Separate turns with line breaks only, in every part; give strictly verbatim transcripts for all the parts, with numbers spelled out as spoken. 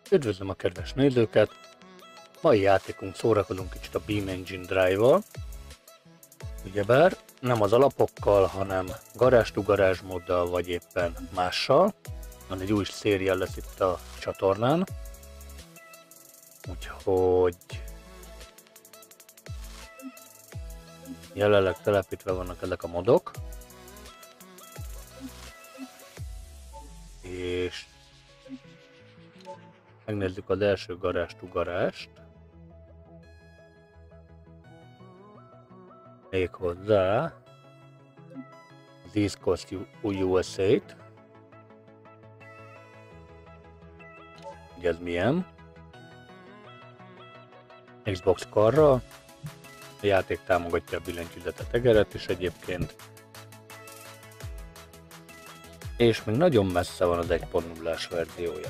Üdvözlöm a kedves nézőket! Mai játékunk szórakozunk kicsit a Beam Engine Drive-val. Ugyebár nem az alapokkal, hanem garázs-to-garázs móddal vagy éppen mással. Van egy új széria lesz itt a csatornán. Úgyhogy jelenleg telepítve vannak ezek a modok. És megnézzük az első garázs-to-garást. Méghozzá az East Coast U S A-t. Ugye ez milyen? Xbox karra. A játék támogatja a billentyűzetet, egeret is egyébként. És még nagyon messze van az egy pont nullás verziója.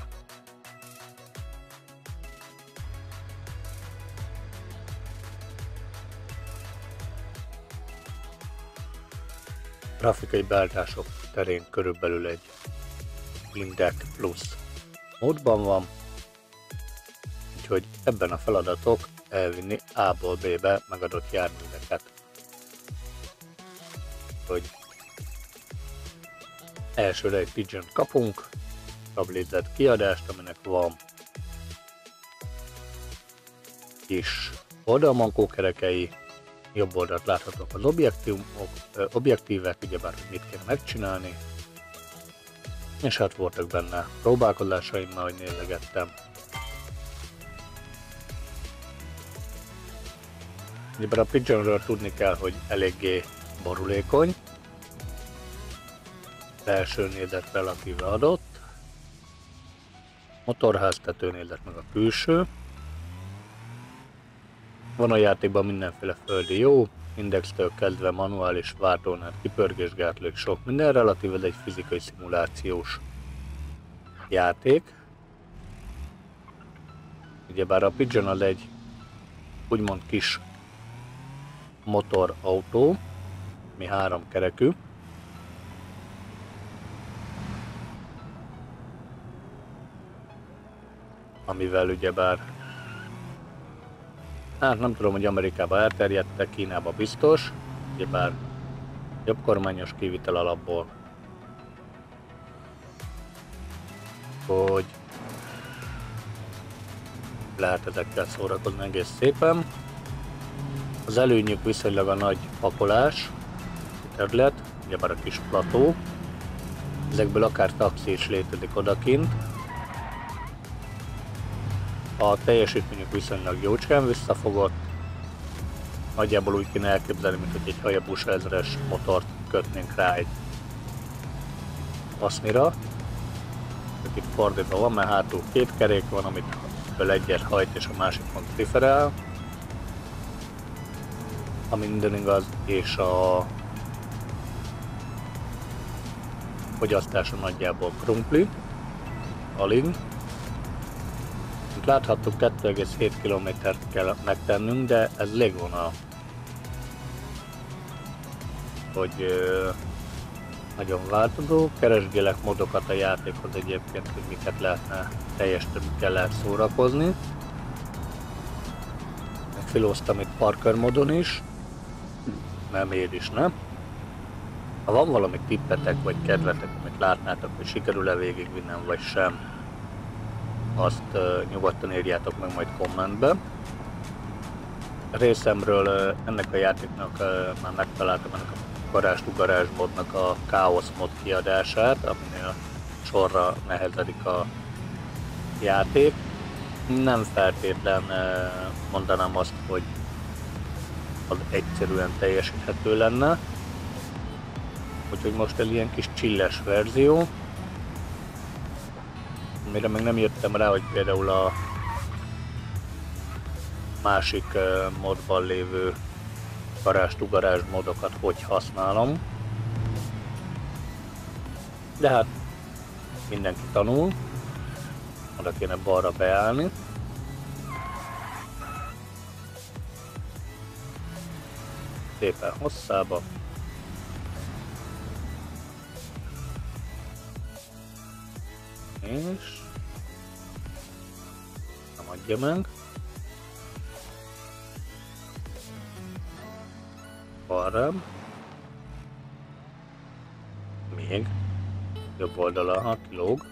Grafikai beállítások terén körülbelül egy Index Plus módban van, úgyhogy ebben a feladatok elvinni A-ból B-be megadott járműveket. Hogy elsőre egy Pigeon kapunk, tablézett kiadást, aminek van kis oldalmankókerekei, jobb oldalt láthatók az objektívok, objektívek, ugyebár hogy mit kell megcsinálni. És hát voltak benne próbálkozásaim, ahogy nézegettem. Ugyebár a Pigeonről tudni kell, hogy eléggé borulékony. Belső nézet relatíve adott. Motorháztető nézet meg a külső. Van a játékban mindenféle földi jó, indextől kezdve manuális váltónál kipörgésgátlók, sok minden, relatíve ez egy fizikai szimulációs játék. Ugyebár a Pigeon az egy úgymond kis motorautó, mi három kerekű. Amivel ugyebár hát nem tudom, hogy Amerikában elterjedtek, Kínában biztos, ugyebár jobb kormányos kivitel alapból, hogy lehet ezekkel szórakozni egész szépen. Az előnyük viszonylag a nagy pakolás terület, ugyebár a kis plató, ezekből akár taxi is létezik odakint. A teljesítményük viszonylag jócskán visszafogott. Nagyjából úgy kéne elképzelni, mint hogy egy Hayabusa ezres motort kötnénk rá egy aszmira. Itt fordítva van, mert hátul két kerék van, amit egyet hajt és a másik meg differál. Ha minden igaz, és a fogyasztása nagyjából krumpli, alig. Láthattuk, kettő egész hét kilométert kell megtennünk, de ez légvonal. Hogy ö, nagyon változó, keresgélek modokat a játékhoz egyébként, hogy miket lehetne teljesíteni, mikkel lehet szórakozni. Megfilóztam itt Parker modon is, nem miért is nem. Ha van valami tippetek vagy kedvetek, amit látnátok, hogy sikerül-e végigvinnem vagy sem, azt uh, nyugodtan írjátok meg majd kommentbe. Részemről uh, ennek a játéknak uh, már megtaláltam ennek a garázs-to-garázs modnak a Chaos mod kiadását, aminél sorra nehezedik a játék. Nem feltétlen uh, mondanám azt, hogy az egyszerűen teljesíthető lenne. Úgyhogy most egy ilyen kis chilles verzió. Amire még nem jöttem rá, hogy például a másik modban lévő garázs-to-garázs modokat hogy használom. De hát mindenki tanul, oda kéne balra beállni. Szépen hosszába. És adja meg. Balra. Még. Jobb oldala, ha kilóg.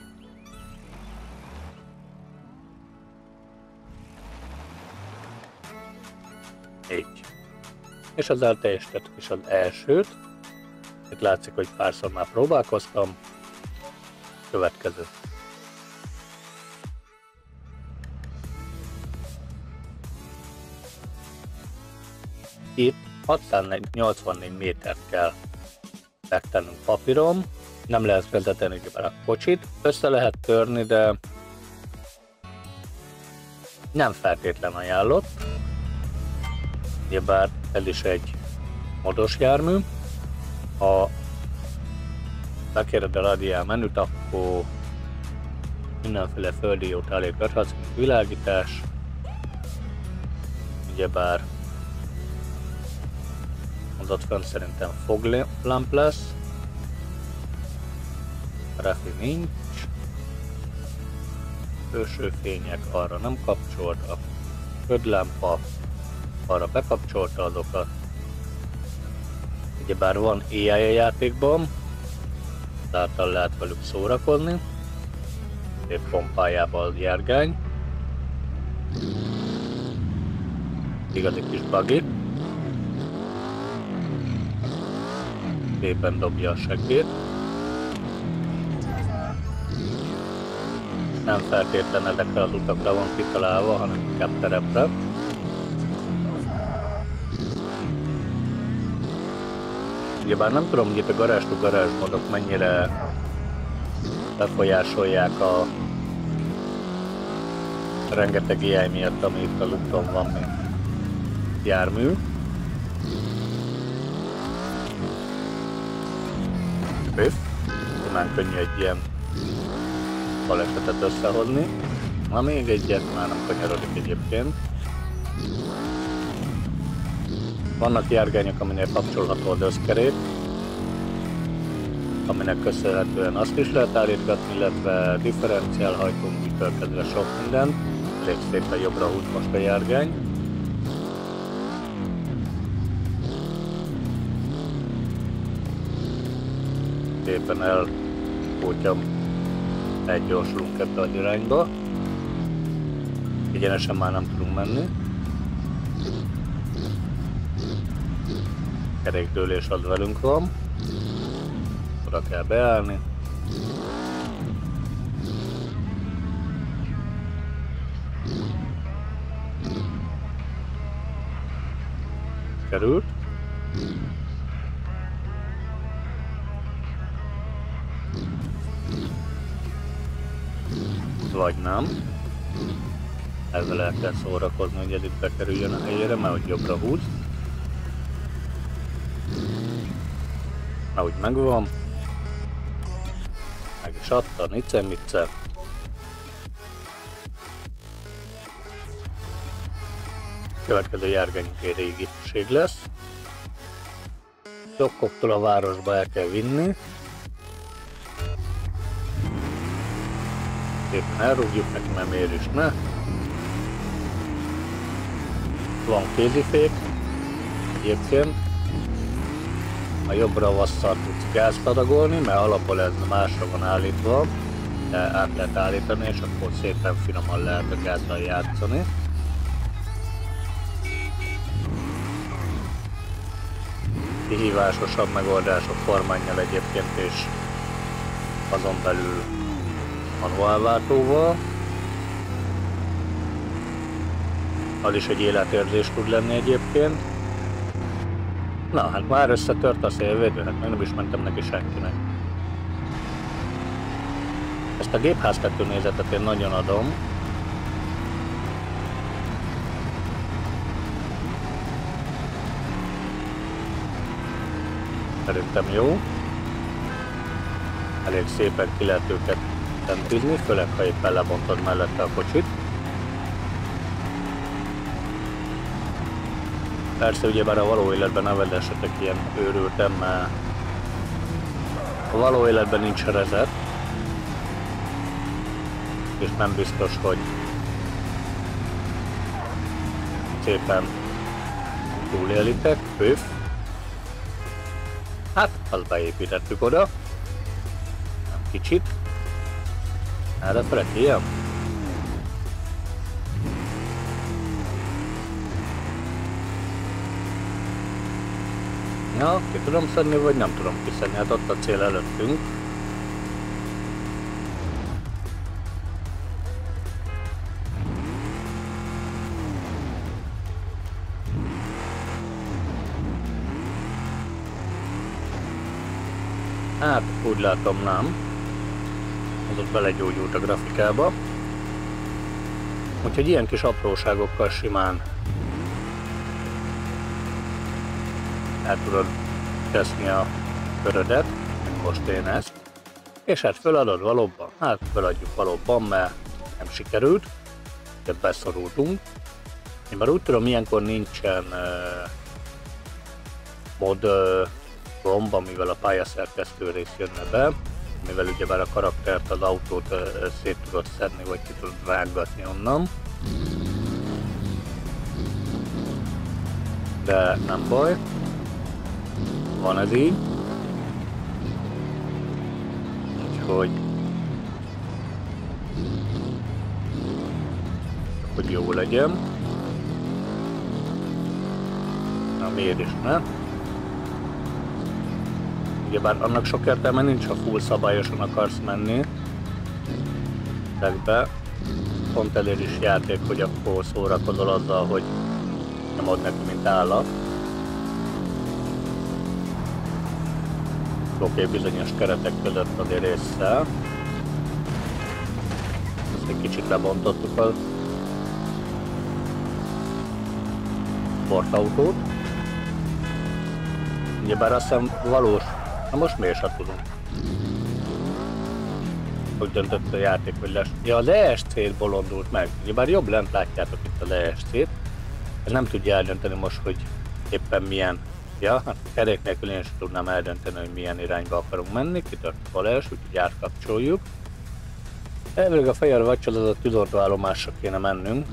Így. És ezzel teljesítettük is az elsőt. Itt látszik, hogy párszor már próbálkoztam. Következő. Itt hatszáznyolcvannégy métert kell megtennünk papíron. Nem lehet vezetni a kocsit. Össze lehet törni, de nem feltétlen ajánlott. Ugyebár ez is egy modos jármű. Ha bekéred a radiál menüt, akkor mindenféle földi jót elérhetsz, mint világítás. Ugyebár az ott fönn szerintem foglamp lesz. Refi nincs. Felső fények arra nem kapcsolt, a ködlámpa arra bekapcsolta azokat. Ugyebár van á i a játékban, ezáltal lehet velük szórakozni. Szép pompájában a járgány. Igazi kis buggy. Szépen dobja a seggét. Nem feltétlen ezekre az utakra van kitalálva, hanem inkább terepre. Ugyebár nem tudom, hogy itt a garázs-to-garázs modok mennyire befolyásolják a rengeteg á i miatt, ami itt az úton van, mint jármű. Piff. Simán könnyű egy ilyen balesetet összehozni. Na még egyet, már nem kanyarodik egyébként. Vannak járgányok, aminél kapcsolható az összkerék, aminek köszönhetően azt is lehet állítgatni, illetve differenciálhajtóműtől kezdve sok minden. Elég szépen jobbra húz most a járgány. Szépen elhúgyom, elgyorsulunk ebbe az irányba. Egyenesen már nem tudunk menni. Kerékdőlés az velünk van. Oda kell beállni. Került. Vagy nem. Ezzel el kell szórakozni, hogy ez itt bekerüljön a helyére, mert hogy jobbra húz. Na úgy megvan. Meg is adta, nice-mice. Következő járgányunk egy régiség lesz. Dokkoktól a városba el kell vinni. Szépen elrúgjuk neki, mert miért is ne. Van kézifék. Egyébként a jobbra vasszal tudsz gázt adagolni, mert alapból ez másra van állítva, de át lehet állítani, és akkor szépen finoman lehet a gázzal játszani. Kihívásosabb megoldások kormánnyal egyébként, és azon belül manuálváltóval. Az is egy életérzés tud lenni egyébként. Na, hát már összetört a szélvédő, hát meg nem is mentem neki senkinek. Ezt a gépháztető nézetet én nagyon adom. Szerintem jó. Elég szépen ki lehet őket tentizni, főleg ha éppen lebontod mellette a kocsit. Persze ugyebár a való életben ne vedessetek ilyen őrültem, mert a való életben nincs rezet, és nem biztos, hogy szépen túlélitek, pöf. Hát, azt beépítettük oda. Nem kicsit. Erre felekéljem. Ja, ki tudom szedni, vagy nem tudom kiszedni, hát ott a cél előttünk. Hát, úgy látom nem. Az ott belegyógyult a grafikába. Úgyhogy ilyen kis apróságokkal simán el tudod teszni a körödet, mint most én ezt. És hát feladod valóban, hát feladjuk valóban, mert nem sikerült, de beszorultunk. Én már úgy tudom, ilyenkor nincsen uh, mod uh, gomb, amivel a pályaszerkesztő rész jönne be, mivel ugyebár a karaktert, az autót uh, szét tudod szedni, vagy ki tudod vággatni onnan. De nem baj, van ez így. Úgyhogy hogy jó legyen. Na miért is ne? Ugyebár annak sok értelme nincs, ha full szabályosan akarsz menni. Be. Pont elég is játék, hogy akkor szórakozol azzal, hogy nyomod neki, mint állat. Oké, bizonyos keretek között azért résszel. Ezt egy kicsit lebontottuk a sportautót. Ugyebár azt hiszem valós. Na most miért se tudunk? Hogy döntött a játék, hogy lesz. Ja, az E S C-t bolondult meg. Ugyebár jobb lent látjátok itt az E S C-t. Ez nem tudja eldönteni most, hogy éppen milyen. Ja, hát kerék nélkül én sem tudnám eldönteni, hogy milyen irányba akarunk menni. Kitört a balás, úgyhogy átkapcsoljuk. Elvileg a fehér vacsolat a tűzoltóállomásra kéne mennünk.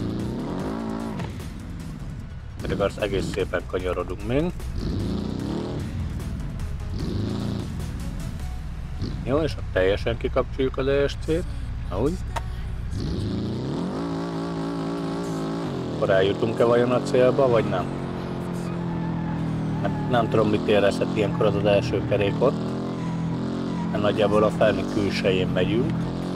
Pedig azt egész szépen kanyarodunk még. Jó, és akkor teljesen kikapcsoljuk az E S C-t. Ahogy. Akkor eljutunk-e vajon a célba, vagy nem? Nem, nem tudom, mit érezhet ilyenkor az az első kerék ott. Mert nagyjából a felmi külsején megyünk.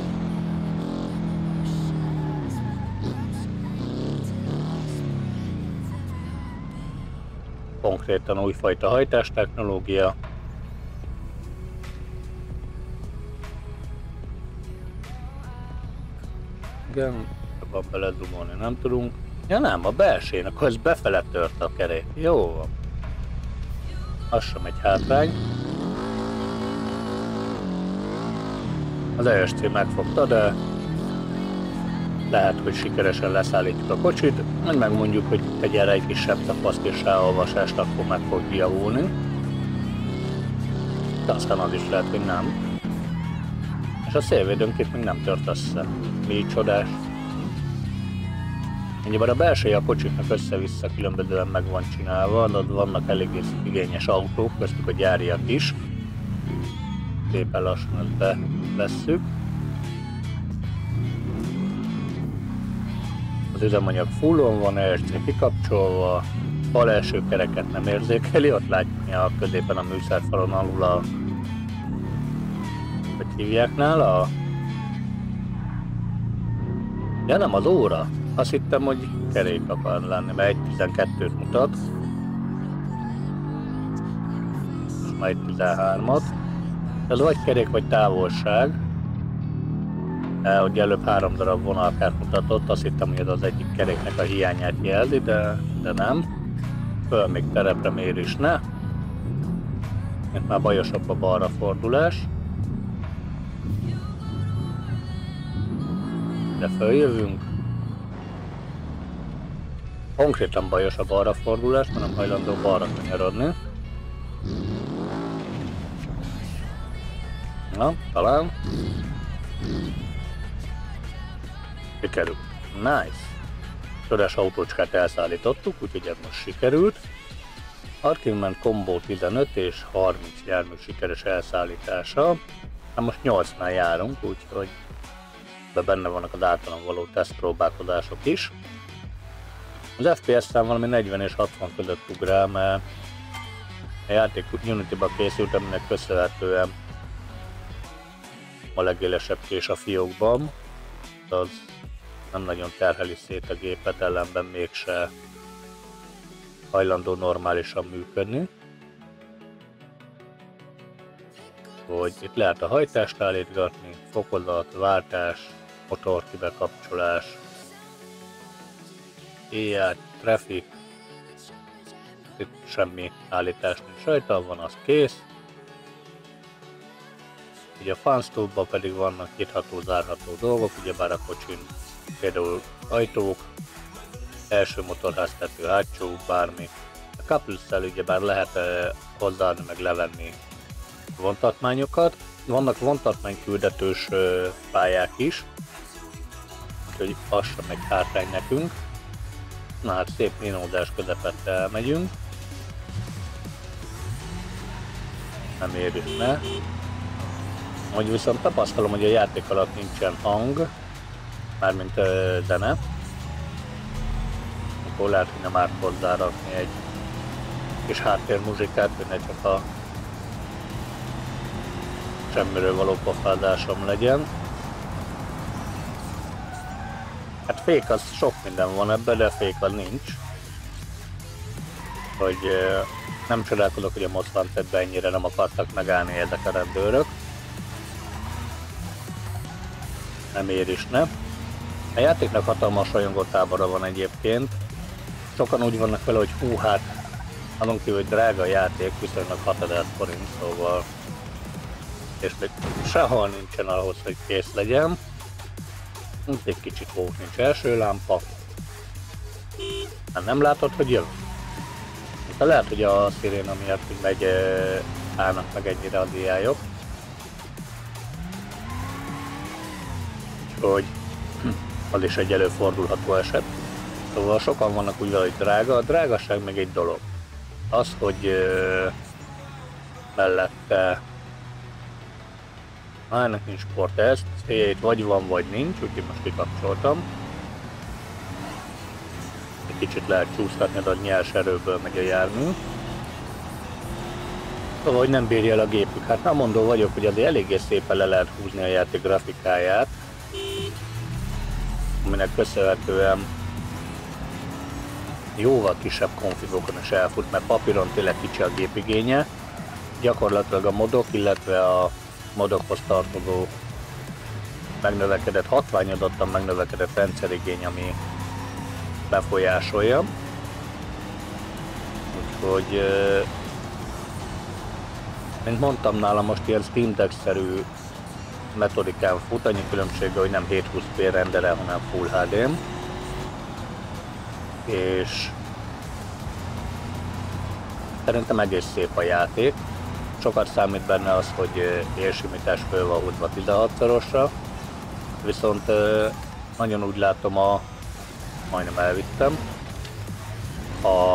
Konkrétan újfajta hajtástechnológia. Igen, abban belezumolni nem tudunk. Ja nem, a belsén, akkor ez befele tört a kerék. Jó van. Az sem egy hátrány. Az E S C megfogta, de lehet, hogy sikeresen leszállítjuk a kocsit. Majd megmondjuk, hogy tegyen rá egy kisebb tapaszt és ráolvasást, akkor meg fog javulni. De aztán az is lehet, hogy nem. És a szélvédőnk még nem tört össze. Mi csodás. Ugyebár a belseje a kocsiknak össze-vissza különbözően meg van csinálva, de vannak eléggé igényes autók, köztük a gyáriak is. Szépen lassan ezt bevesszük. Az üzemanyag fullon van, E S C kikapcsolva, bal első kereket nem érzékeli, ott látja a középen a műszerfalon alul a... hogy hívjáknál a... Ja nem, az óra. Azt hittem, hogy kerék akar lenni, mert egy tizenkettőt mutat. Most már egy tizenhármat. Ez vagy kerék, vagy távolság. Eh, ugye előbb három darab vonalkát mutatott, azt hittem, hogy ez az egyik keréknek a hiányát jelzi, de, de nem. Föl még terepre mér is ne. Itt már bajosabb a balra fordulás. De följövünk. Konkrétan bajos a balra fordulás, mert nem hajlandó balra kanyarodni. Na, talán. Sikerül. Nice. csodás autócskát elszállítottuk, úgyhogy ez most sikerült. Archimedes Combo tizenöt és harminc jármű sikeres elszállítása. Hát most nyolcnál járunk, úgyhogy de benne vannak az általán való tesztpróbálkozások is. Az ef pé es szám valami negyven és hatvan között ugrál, mert a játék Unity-ba készült, aminek köszönhetően a legélesebb kés a fiókban, az nem nagyon terheli szét a gépet, ellenben mégse hajlandó normálisan működni. Hogy itt lehet a hajtást állítgatni, fokozat, váltás, motor kibekapcsolás, éjjel, traffic, itt semmi állítás nincs rajta, van az kész. Ugye a Funstube-ban pedig vannak nyitható, zárható dolgok, ugyebár a kocsin például ajtók, első motorháztető, hátsó, bármi. A Couplers-szel ugyebár lehet eh, hozzáadni, meg levenni vontatmányokat. Vannak vontatmányküldetős eh, pályák is, úgyhogy az sem egy hátrány nekünk. Na hát szép minódás közepette elmegyünk. Nem érjük ne. Hogy viszont tapasztalom, hogy a játék alatt nincsen hang, mármint ö, zene. Akkor lehet, hogy nem árt hozzárakni egy kis háttérmuzsikát, hogy ne csak a semmiről való pofázásom legyen. Hát fék az sok minden van ebben, de fék az nincs. Hogy ö, nem csodálkozok, hogy a Most Wantedben ennyire nem akartak megállni ezek a rendőrök. Nem ér is, ne? A játéknak hatalmas rajongótábora van egyébként. Sokan úgy vannak vele, hogy hú, hát azon kívül, hogy drága a játék, viszonylag hatezer forint, szóval és még sehol nincsen ahhoz, hogy kész legyen. Itt egy kicsit volt, nincs első lámpa. Hát nem látod, hogy jön? De lehet, hogy a sziréna miatt, hogy megy, állnak meg ennyire a diályok. Úgyhogy az is egy előfordulható eset. Szóval sokan vannak úgy, hogy drága. A drágaság meg egy dolog. Az, hogy uh, mellette ah, ennek nincs sportteszt, itt vagy van, vagy nincs, úgyhogy most kikapcsoltam. Egy kicsit lehet csúsztatni, de a nyers erőből megy a jármű. Szóval, hogy nem bírja el a gépük. Hát nem mondó vagyok, hogy azért eléggé szépen le lehet húzni a játék grafikáját, aminek köszönhetően jóval kisebb konfigokon is elfut, mert papíron tényleg kicsi a gépigénye. Gyakorlatilag a modok, illetve a modokhoz tartozó megnövekedett, hatványozottan megnövekedett rendszerigény, ami befolyásolja. Úgyhogy, mint mondtam, nálam most ilyen Steam Deck-szerű metodikán fut, annyi különbsége, hogy nem hétszázhúsz pé renderel, hanem Full há dé-n. És szerintem egész szép a játék. Sokat számít benne az, hogy élsimítás föl van húzva tizenhatszorosra, viszont nagyon úgy látom, a majdnem elvittem a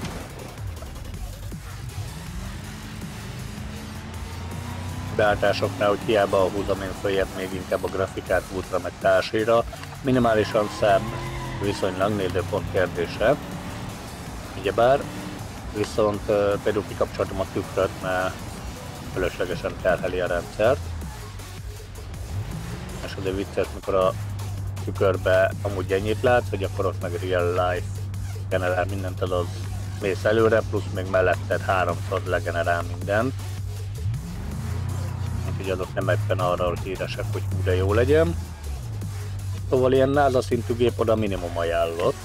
beállításoknál, hogy hiába húzom én följebb még inkább a grafikát útra meg társira. Minimálisan szebb, viszonylag nézőpont kérdése. Ugyebár, viszont például kikapcsoltam a tükröt, mert fölöslegesen terheli a rendszert. És azért vicces, mikor a tükörbe amúgy ennyit látsz, hogy akkor ott meg real life generál mindent, azaz mész előre, plusz még melletted háromszor legenerál mindent. Úgyhogy azok nem ebben arra híresek, hogy hú de jó legyen. Szóval ilyen NASA szintű gép oda minimum ajánlott.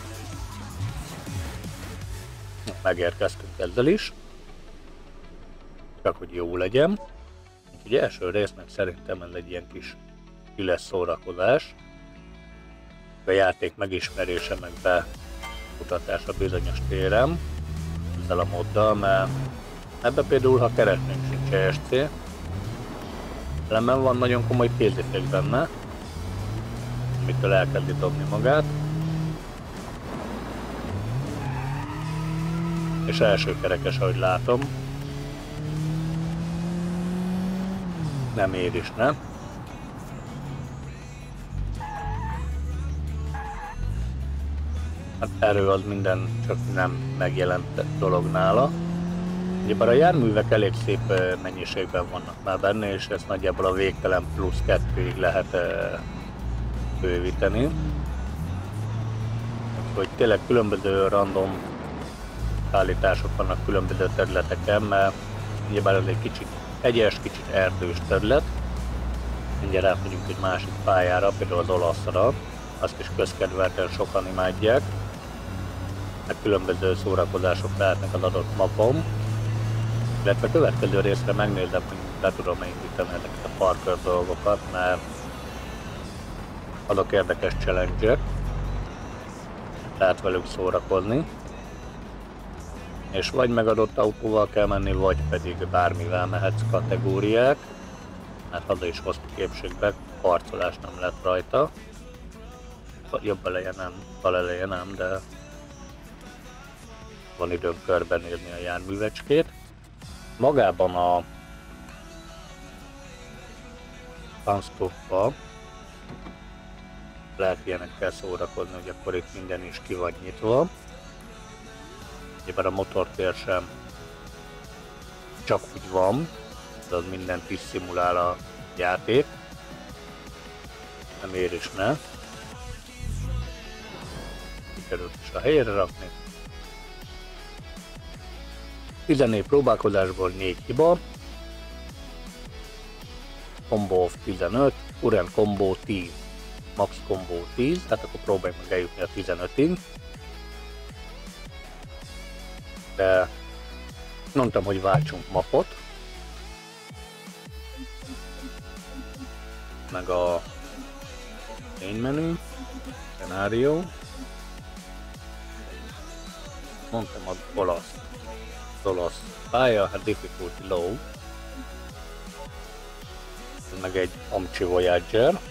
Megérkeztünk ezzel is. Csak hogy jó legyen. Úgyhogy első résznek szerintem ez egy ilyen kis üles szórakozás. A játék megismerése, meg bemutatása bizonyos téren. Ezzel a moddal, mert ebbe például, ha keresnénk, sincs e es cé. Ellenben van nagyon komoly kézifék benne, amitől elkezdi dobni magát. És első kerekes, ahogy látom. Nem ér is, ne? Hát erő az minden, csak nem megjelent dolog nála. Ugyebár a járművek elég szép mennyiségben vannak már benne, és ezt nagyjából a végtelen plusz kettőig lehet bővíteni. Úgyhogy tényleg különböző random szállítások vannak különböző területeken, mert ugyebár ez egy kicsit egyes, kicsit erdős terület. Mindjárt átmegyünk egy másik pályára, például az olaszra. Azt is közkedvelten sokan imádják. Meg különböző szórakozások lehetnek az adott mapon. Illetve a következő részre megnézem, hogy le tudom indítani ezeket a parkour dolgokat, mert azok érdekes challenge-ek. Lehet velük szórakozni. És vagy megadott autóval kell menni, vagy pedig bármivel mehetsz kategóriák. Mert haza is hoztuk épségbe, harcolás nem lett rajta. Jobb eleje nem, bal eleje nem, de van időm körbenézni a járművecskét. Magában a Funstop-ba lehet ilyenekkel szórakozni, hogy akkor itt minden is ki van nyitva. Ugyebár a motortér sem csak úgy van, de az mindent is szimulál a játék. Nem ér is, ne? Sikerült is a helyre rakni. tizennégy próbálkozásból négy hiba. Combo of tizenöt, current combo tíz, max combo tíz, hát akkor próbáljuk meg eljutni a tizenötig. De mondtam, hogy váltsunk mapot. Meg a main menu, scenario. Mondtam az olasz. Az olasz pálya, hát difficulty low. Ez meg egy Amchi Voyager.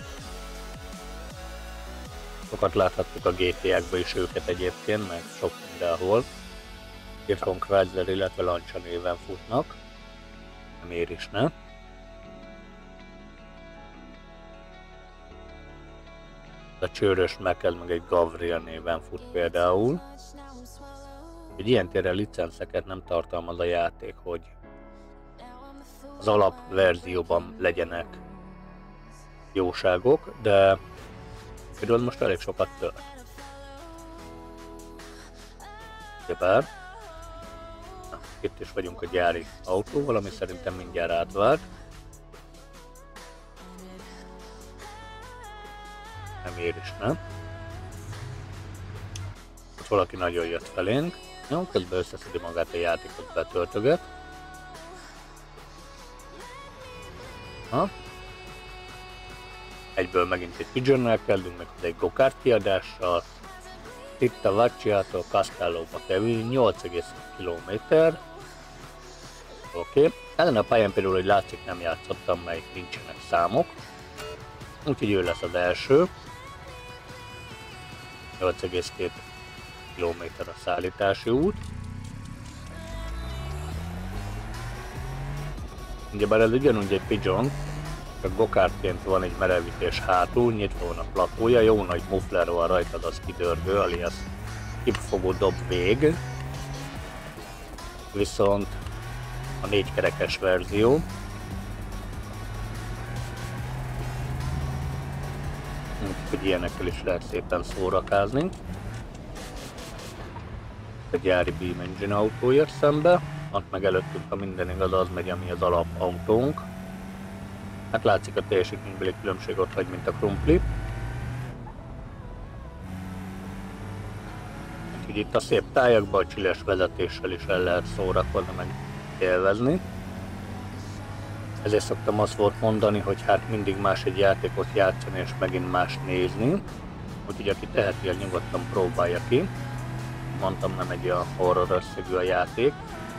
Sokat láthattuk a gé té á-kban is őket egyébként, meg sok mindenhol. Itthon Chrysler, illetve Lancia néven futnak. Nem ér is, ne? A csőrös Meked meg egy Gavril néven fut például. Egy ilyen térre licenszeket nem tartalmaz a játék, hogy az alapverzióban legyenek jóságok, de például most elég sokat tölt. Ugyebár itt is vagyunk a gyári autóval, ami szerintem mindjárt átvált. Nem ér is, nem? Ott valaki nagyon jött felénk. Jó, közben összeszedi magát a játékot, betöltöget. Ha? Egyből megint egy pigeonnel kezdünk, meg egy go-kart kiadással. Itt a Vacciától Castellóba kerül, nyolc egész kilométer. Oké. Okay. Ezen a pályán például, hogy látszik, nem játszottam, mert nincsenek számok. Úgyhogy ő lesz az első. nyolc egész két kilométer a szállítási út. Ugyebár ez ugyanúgy egy pigeon, csak go-kartként van egy merevítés hátul, nyitva van a platója, jó nagy muffler van rajtad, az kidörgő, alias kipfogó dob vég. Viszont a négykerekes verzió. Úgyhogy ilyenekkel is lehet szépen szórakázni. A gyári Beam Engine autó jött szembe, ott meg előttünk, ha minden igaz, az megy, ami az alapautónk. Hát látszik a teljesítménybeli különbség ott vagy, mint a krumpli. Úgyhogy itt a szép tájakban a csiles vezetéssel is el lehet szórakozni, meg élvezni. Ezért szoktam azt volt mondani, hogy hát mindig más egy játékot játszani és megint más nézni. Úgyhogy aki teheti, el nyugodtan próbálja ki. Mondtam, nem egy olyan horror összegű a játék.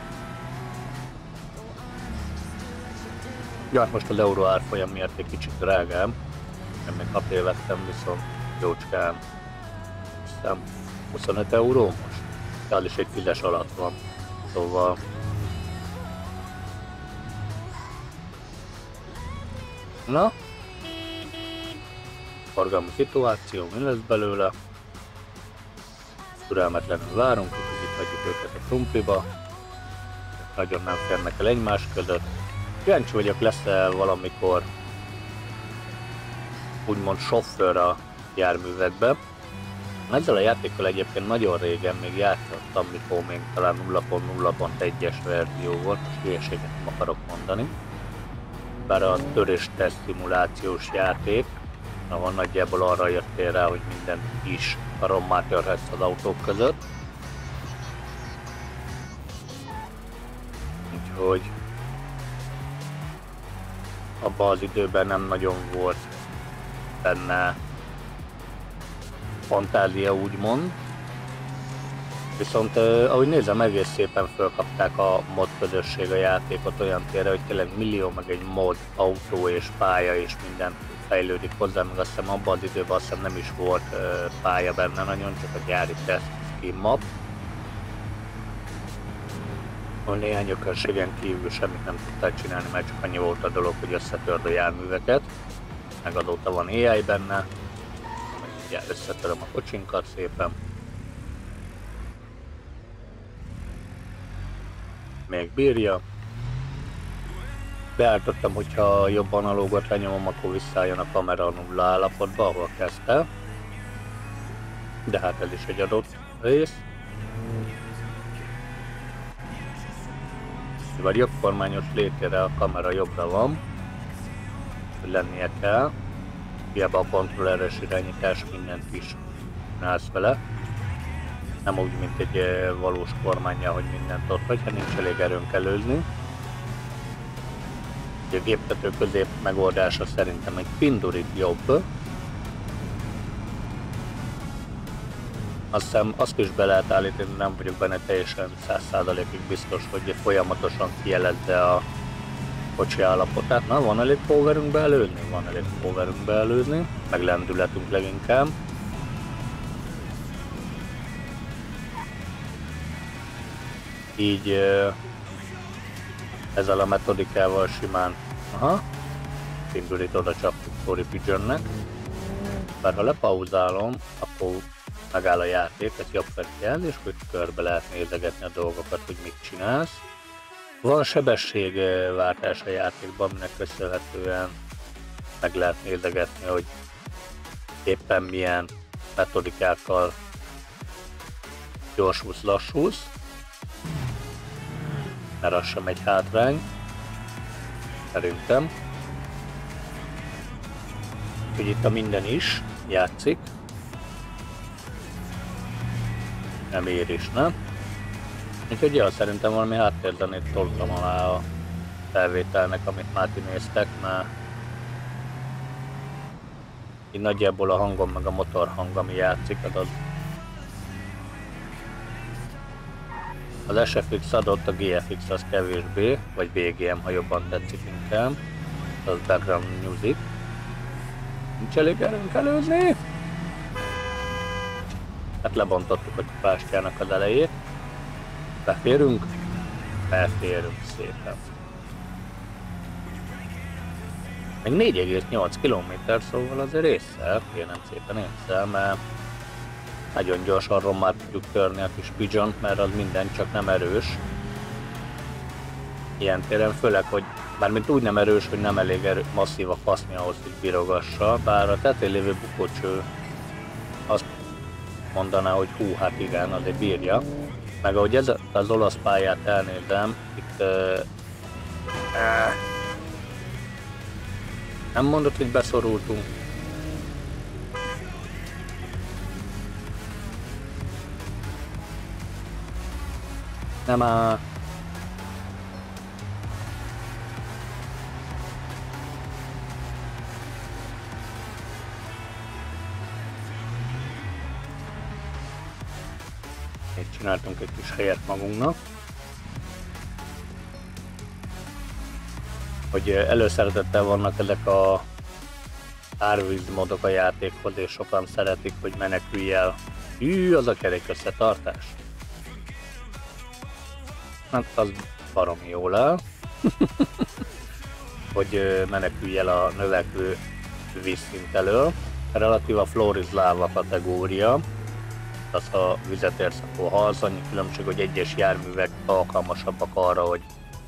Ja, most az euró árfolyam miatt egy kicsit drágább. Én még napja vettem, viszont jócskán hiszem huszonöt euró most. az is egy tízes alatt van. Szóval... Na? Forgalmi szituáció, mi lesz belőle? Türelmetlenül várunk, úgyhogy itt hagyjuk őket a krumpliba. Nagyon nem férnek el egymás között. Kíváncsi vagyok, lesz-e valamikor úgymond sofőr a járművekbe. Ezzel a játékkal egyébként nagyon régen még játszottam, mikor még talán nulla pont nulla pont egyes verzió volt, most hülyeséget nem akarok mondani. Bár a törés teszt szimulációs játék, ahol nagyjából arra jöttél rá, hogy minden is karommá törhetsz az autók között. Úgyhogy abban az időben nem nagyon volt benne fantázia, úgymond. Viszont eh, ahogy nézem, egész szépen fölkapták a mod közösség a játékot olyan térre, hogy tényleg millió meg egy mod, autó és pálya és minden fejlődik hozzá, meg azt hiszem abban az időben azt hiszem nem is volt eh, pálya benne nagyon, csak a gyári test skin map. A néhány ökörségen kívül semmit nem tudták csinálni, mert csak annyi volt a dolog, hogy összetörd a járműveket. Meg azóta van á i benne. Ugye összetöröm a kocsinkat szépen. Még bírja. Beállítottam, hogyha jobb analógot lenyomom, akkor visszajön a kamera a nulla állapotba, ahol kezdte. De hát ez is egy adott rész. Vagy jobb kormányos létére a kamera jobbra van, hogy lennie kell. Hiába a kontrolleres irányítás mindent is csinálsz vele. Nem úgy, mint egy valós kormánnyal, hogy mindent ott vagy, ha nincs elég erőnk előzni. A géptető közép megoldása szerintem egy pindurit jobb. Azt hiszem azt is be lehet állítani, nem vagyok benne teljesen száz százalékig biztos, hogy folyamatosan kijelezze a kocsi állapotát. Na, van elég powerünk beelőzni? Van elég powerünk beelőzni, meg lendületünk leginkább. Így ezzel a metodikával simán, aha, pindurit oda csapjuk Tory Pigeonnek. Bár ha lepauzálom, akkor megáll a játék, ez jobb feljelzés, hogy körbe lehet nézegetni a dolgokat, hogy mit csinálsz. Van sebességváltás a játékban, aminek köszönhetően meg lehet nézegetni, hogy éppen milyen metodikákkal gyorsulsz, lassulsz, mert az sem egy hátrány, szerintem. Úgyhogy itt a minden is játszik. Nem ér is, nem? Úgyhogy ja, szerintem valami háttérzenét toltam alá a felvételnek, amit már ti néztek, mert így nagyjából a hangom meg a motorhang, ami játszik, az az az es ef iksz adott, a gé ef iksz az kevésbé, vagy bé gé em, ha jobban tetszik inkább. Az background music. Nincs elég erőnk előzni? Hát lebontottuk a pástyának az elejét. Beférünk? Beférünk szépen. Még négy egész nyolc kilométer, szóval azért észszel, kérem szépen észszel, mert nagyon gyorsan rommá tudjuk törni a kis Pigeont, mert az minden csak nem erős. Ilyen téren főleg, hogy bármint úgy nem erős, hogy nem elég erő, masszív a faszni ahhoz, hogy birogassa, bár a tetején lévő bukócső azt mondaná, hogy hú, hát igen, azért bírja. Meg ahogy ez az olasz pályát elnézem, itt uh, uh, nem mondod, hogy beszorultunk. Nem áll. Itt csináltunk egy kis helyet magunknak. Hogy előszeretettel vannak ezek a árvíz modok a játékhoz, és sokan szeretik, hogy menekülj el. Hű, az a kerék összetartás. Hát az baromi jól áll, hogy menekülj el a növekvő vízszint elől. Relatív a Floor Lava kategória, az ha vizet érsz, akkor halsz, annyi különbség, hogy egyes járművek alkalmasabbak arra, hogy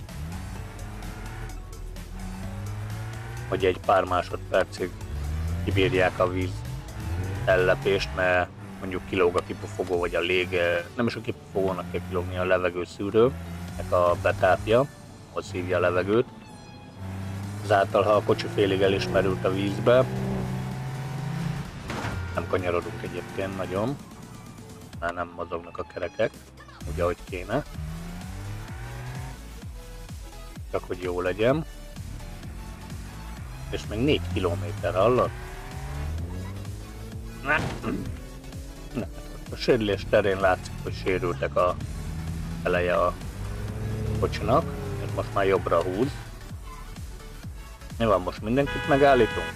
hogy egy pár másodpercig kibírják a víz ellepést, mert mondjuk kilóg a kipufogó, vagy a lég, nem is a kipufogónak kell kilógni, a levegőszűrőnek a betápja, hogy szívja a levegőt. Ezáltal, ha a kocsi félig elismerült a vízbe, nem kanyarodunk egyébként nagyon, már nem mozognak a kerekek, úgy ahogy kéne, csak hogy jó legyen. És még négy kilométer hallott? A sérülés terén látszik, hogy sérültek a eleje a kocsinak, és most már jobbra húz. Mi van, most mindenkit megállítunk?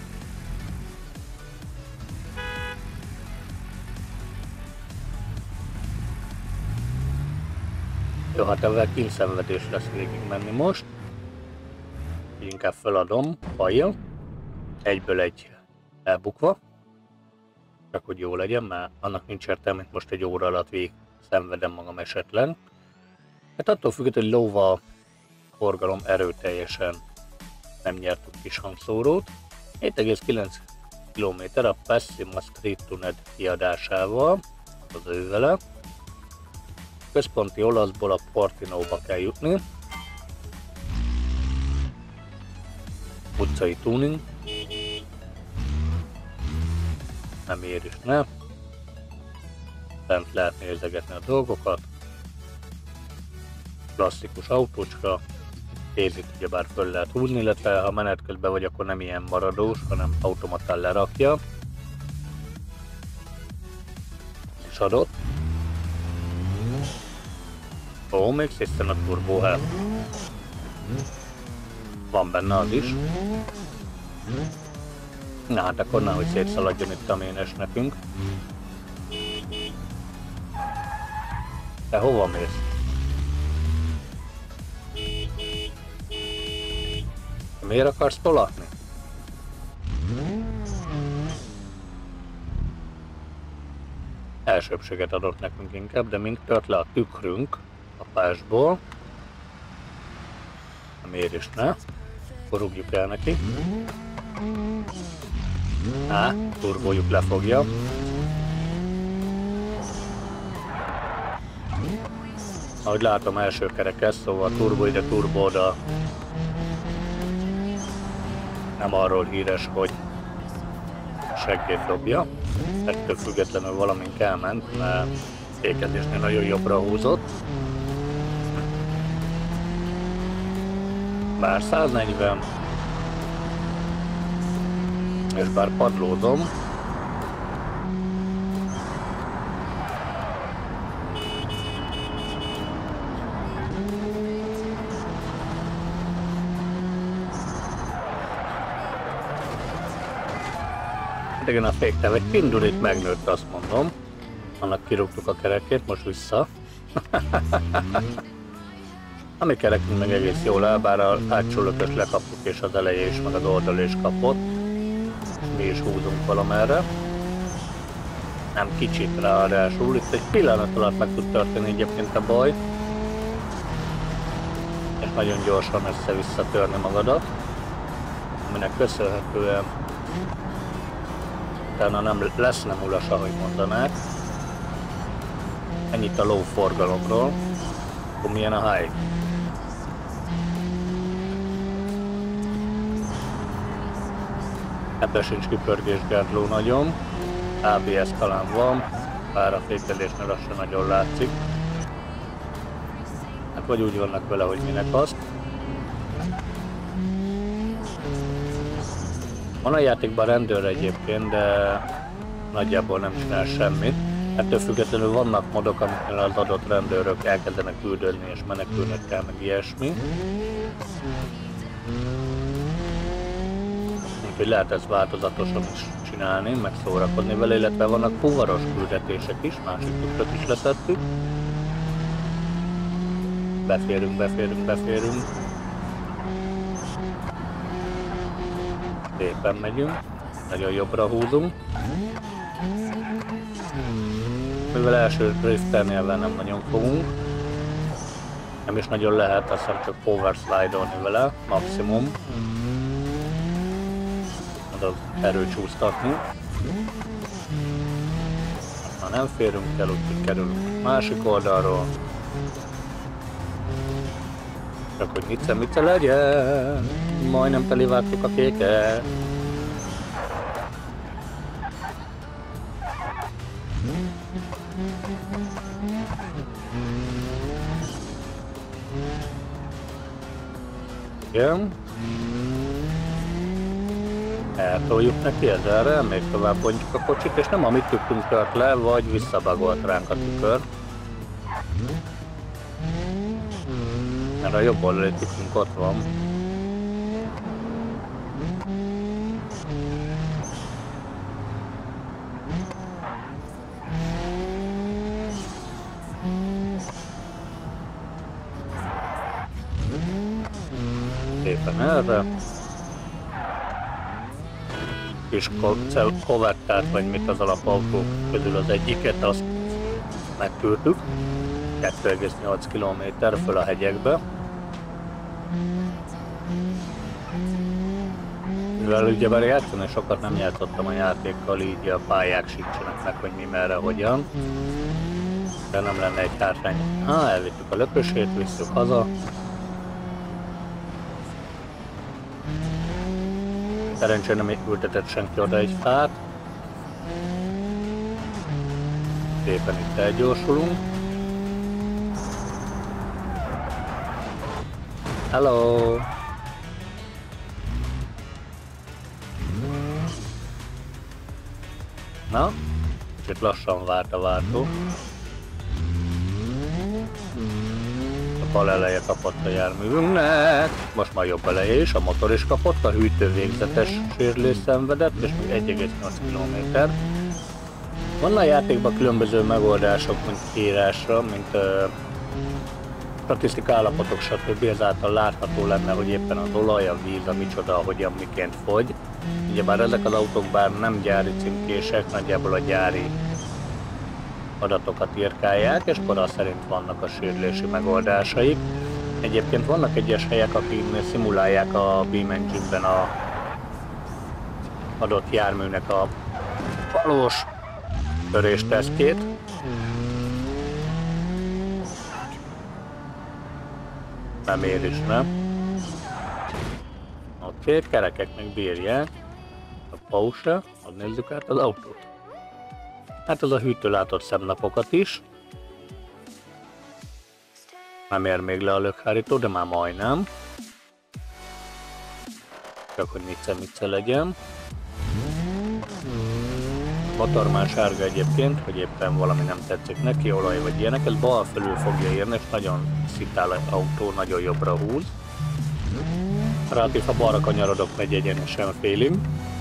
Jó, hát ebben kényszenvedés lesz végig menni most. Inkább feladom, fail, egyből egy elbukva, csak hogy jó legyen, mert annak nincs értelme, mint most egy óra alatt végig szenvedem magam esetlen. Hát attól függetlenül, hogy lóval forgalom erőteljesen nem nyertünk kis hangszórót. hét egész kilenc kilométer a Pessima Street Tuned kiadásával, az ő vele. Központi olaszból a Portinóba kell jutni. Utcai tuning. Nem ér is, ne. Bent lehet nézegetni a dolgokat. Klasszikus autócska. Kézit ugyebár föl lehet húzni, illetve ha menet közben vagy, akkor nem ilyen maradós, hanem automatán lerakja. És adott. Ó, még szészen a turbo help. Van benne az is. Na hát akkor nehogy szétszaladjon itt a ménes nekünk. Te hova mész? Miért akarsz tolatni? Elsőbbséget adott nekünk inkább, de mink tört le a tükrünk a pásból. Miért is ne? Akkor rúgjuk el neki. Á, turbójuk lefogja. Ahogy látom, első kerekes, szóval turbo ide, turbo oda. Nem arról híres, hogy seggét dobja. Ettől függetlenül valamink elment, mert fékezésnél nagyon jobbra húzott. Bár száznegyven, és bár padlózom, igen, a féktáv egy pindulit megnőtt, azt mondom. Annak kirúgtuk a kerekét, most vissza. Ami kerekünk meg egész jól áll, bár a hátsó lököst lekaptuk, és az eleje is, meg az oldal is kapott. Mi is húzunk valamerre. Nem kicsit ráadásul, itt egy pillanat alatt meg tud történni egyébként a baj. És nagyon gyorsan össze-vissza törni magadat. Aminek köszönhetően utána nem lesz nem ulas, ahogy mondanák. Ennyit a low forgalomról. Akkor milyen a high? Ebben sincs kipörgésgátló nagyon. á bé es talán van, bár a fékezésnél az sem nagyon látszik. Hát vagy úgy vannak vele, hogy minek azt. Van a játékban rendőr egyébként, de nagyjából nem csinál semmit. Ettől függetlenül vannak modok, amiknél az adott rendőrök elkezdenek küldődni és menekülnek kell, meg ilyesmi. Úgyhogy lehet ezt változatosan is csinálni, meg szórakozni vele, illetve vannak fuvaros küldetések is, másik tükröt is leszettük. Beférünk, beférünk, beférünk. Szépen megyünk. Nagyon jobbra húzunk. Mivel első driftelni ebben nem nagyon fogunk. Nem is nagyon lehet, azt hiszem csak power slide-olni vele, maximum. Oda erőcsúsztatni. Ha nem férünk el, úgyhogy kerülünk másik oldalról. Csak hogy mice-mice legyen. Majdnem telivágtuk a kéket. Igen. Eltoljuk neki ezerre, még tovább bontjuk a kocsit, és nem a mi tükrünk tört le, vagy visszabagolt ránk a tükör. Mert a jobb oldali tükrünk ott van. Szépen erre. Kis kovettát, vagy mit az alapautók közül az egyiket, azt megtűrtük. kettő egész nyolc kilométer föl a hegyekbe. Mivel ugyebár játszani sokat nem játszottam a játékkal, így a pályák sincsenek meg, hogy mi merre, hogyan. De nem lenne egy hátrány. Ha, elvittük a lökösét, visszük haza. Szerencsére nem ültetett senki oda egy fát. Szépen itt elgyorsulunk. Hello! Na, kicsit lassan várt a váltó. A bal eleje kapott a járművünknek, most már jobb eleje is, a motor is kapott, a hűtő végzetes sérülés szenvedett, és még egy egész nyolc kilométer. Van a játékban különböző megoldások, mint írásra, mint uh, statisztika állapotok, stb. Ezáltal látható lenne, hogy éppen az olaj, a víz, a micsoda, hogyan, miként fogy. Ugyebár ezek az autók bár nem gyári címkések, nagyjából a gyári adatokat írkálják, és kora szerint vannak a sérülési megoldásaik. Egyébként vannak egyes helyek, akiknél szimulálják a Beam Engine-ben a adott járműnek a valós töréstesztjét. Nem ér is, nem? Oké, okay, kerekek meg bírják. A Porsche, hadd nézzük át az autót. Hát az a hűtő látott szemnapokat is. Nem ér még le a lökhárító, de már majdnem. Csak hogy mice-mice legyen. Motor már sárga egyébként, hogy éppen valami nem tetszik neki, olaj vagy ilyenek. Ez bal felül fogja érni, és nagyon szitál az autó, nagyon jobbra húz. Relatív, ha balra kanyarodok, megy egyenesen félig.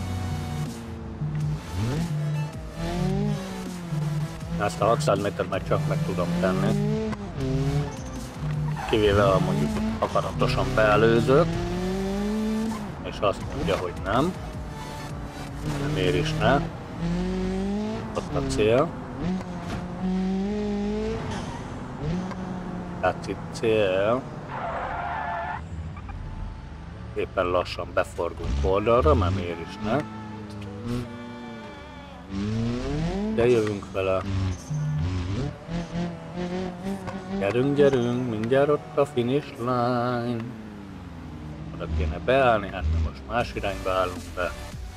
Ezt a hatszáz métert meg csak meg tudom tenni. Kivéve, ha mondjuk akaratosan beelőzök, és azt mondja, hogy nem. Nem ér is, ne. Ott a cél. Látszik cél. Éppen lassan beforgunk oldalra, nem ér is, ne. De jövünk vele. Gyerünk, gyerünk, mindjárt ott a finish line. Oda kéne beállni, hát mi most más irányba állunk be.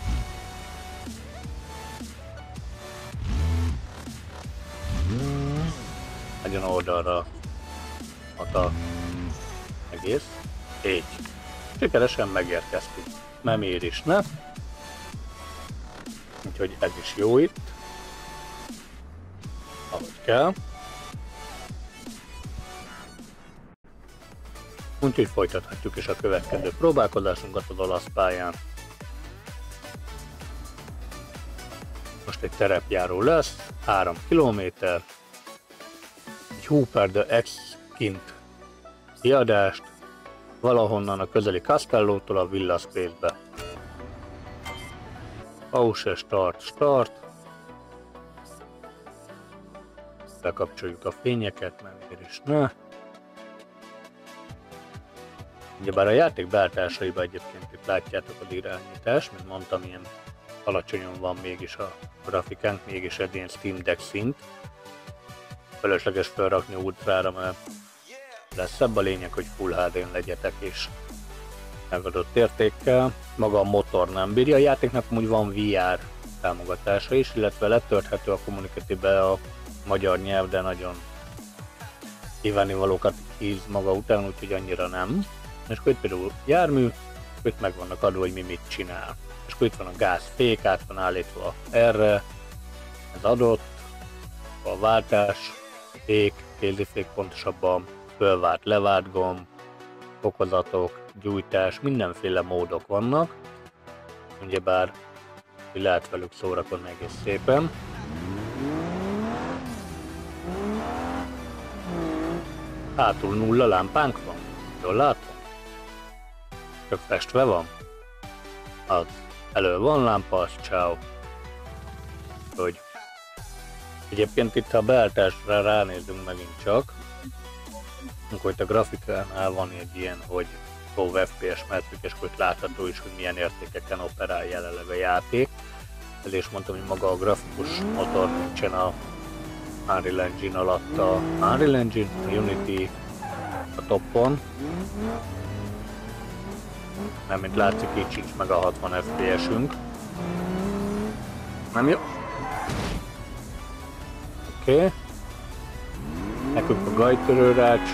Legyen oldalra ott a egész. Így. Sikeresen megérkeztünk. Nem ér is, ne? Úgyhogy ez is jó itt. Ahogy kell. Úgyhogy folytathatjuk is a következő próbálkozásunkat az olasz pályán. Most egy terepjáró lesz, három kilométer. Egy Hooper de X kint kiadást, valahonnan a közeli Castellótól a Villa Space-be. Pause, start, start. Bekapcsoljuk a fényeket, nem ér is ne. Ugyebár a játék beállításaiban egyébként itt látjátok az irányítást, mint mondtam, ilyen alacsonyon van mégis a grafikánk, mégis egy ilyen Steam Deck szint. Fölösleges felrakni ultrára, mert lesz ebb a lényeg, hogy Full há dén legyetek és megadott értékkel. Maga a motor nem bírja, a játéknak úgy van vé er támogatása is, illetve letölthető a Community-be a magyar nyelv, de nagyon kívánnivalókat híz maga után, úgyhogy annyira nem. És akkor itt például jármű, itt meg vannak adva, hogy mi mit csinál. És akkor itt van a gázfék, át van állítva erre, ez adott, a váltás, fék, kézifék pontosabban, fölvált, levált gomb, fokozatok, gyújtás, mindenféle módok vannak. Ugyebár lehet velük szórakozni egész szépen. Hátul nulla lámpánk van, jól látom? Csak festve van. Az elő van lámpa, az ciao. Hogy egyébként itt, ha a beállításra ránézünk megint csak, akkor itt a grafikánál van egy ilyen, hogy Pro ef pé es metrük, és akkor itt látható is, hogy milyen értékeken operál jelenleg a játék. Ezért is mondtam, hogy maga a grafikus motor nincsen a Unreal Engine alatt, a Unreal Engine, a Unity a toppon. Nem, mint látszik, így sincs meg a hatvan ef pé esünk. Nem jó? Oké. Okay. Nekünk a gajtörőrács.